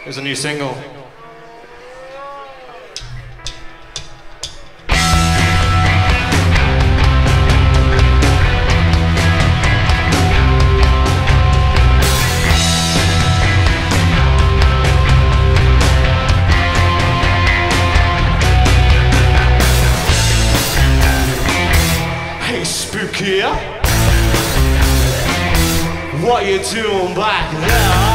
There's a new single. Hey, Spooky, what you doing back there?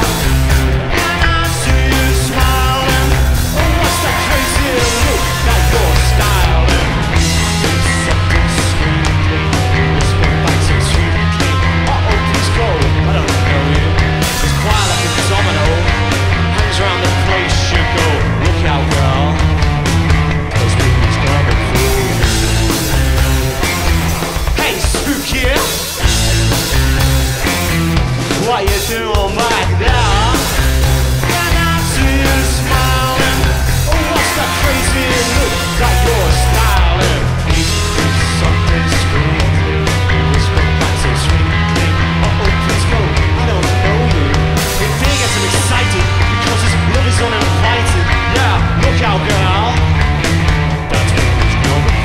What you doing back there? Can I see you smiling? Oh, what's that crazy look that you're styling? There's something screaming, whisper back so sweetly. Oh, please go, I don't know you. You think I'm excited because this love is uninvited. Yeah, look out, girl. That's what it's coming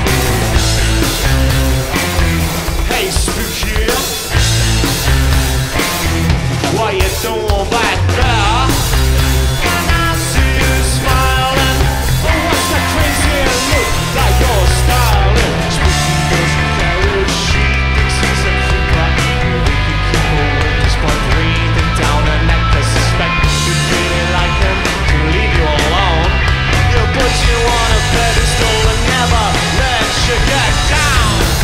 for. Hey, Spooky, what you doing back there? Can I see you smiling? Oh, what's that crazy look that you're styling? Spooky doesn't care if she thinks he's a creeper. We can keep going just by breathing down her neck. I suspect you really like him to leave you alone. You put you on a pedestal and never let you get down.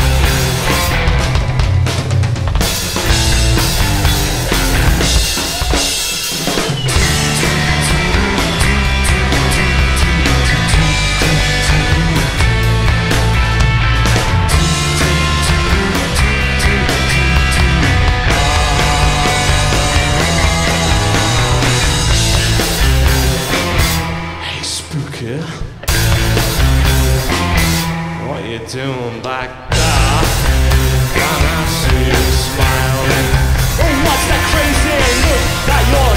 What you doing back there? Can I see you smiling? Oh, what's that crazy look that you're